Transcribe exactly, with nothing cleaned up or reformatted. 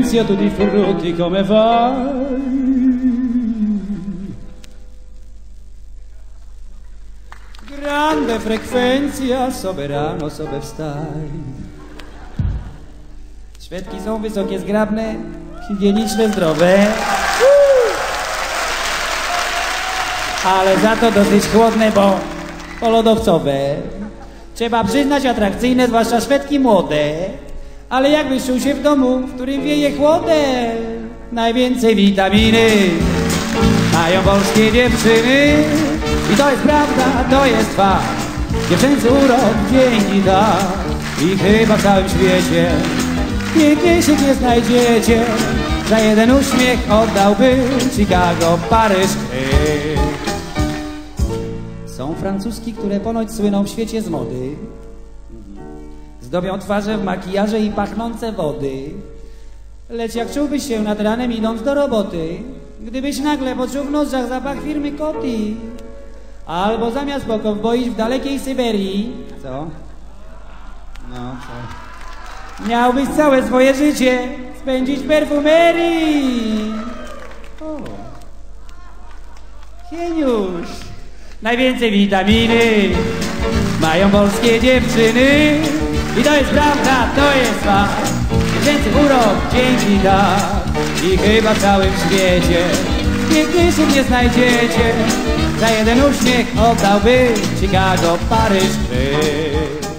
silenzio tutti frutti come fai. Grande frekwencja, sobie rano, sobie wstaj. Świeczki są wysokie, zgrabne, higieniczne, zdrowe. Ale za to dosyć chłodne, bo polodowcowe. Trzeba przyznać, atrakcyjne, zwłaszcza Szwedki młode. Ale jakbyś czuł się w domu, w którym wieje chłodem. Najwięcej witaminy mają polskie dziewczyny. I to jest prawda, to jest fakt. Dziewczęcy urok dzięki tak. I chyba w całym świecie piękniejszych nie znajdziecie. Za jeden uśmiech oddałbym Chicago, Paryż. Są francuski, które ponoć słyną w świecie z mody. Zdobią twarze w makijaże i pachnące wody. Lecz jak czułbyś się nad ranem idąc do roboty, gdybyś nagle poczuł w nozdrzach zapach firmy Coty, albo zamiast po kowboić w dalekiej Syberii, co? No co? Miałbyś całe swoje życie spędzić w perfumerii. O. Hieniusz. Najwięcej witaminy mają polskie dziewczyny. I to jest prawda, to jest fakt. Dziewczęcy urok dzięki tak. I chyba w całym świecie piękniejszych nie znajdziecie. Za jeden uśmiech oddałby Chicago, Paryż, ty.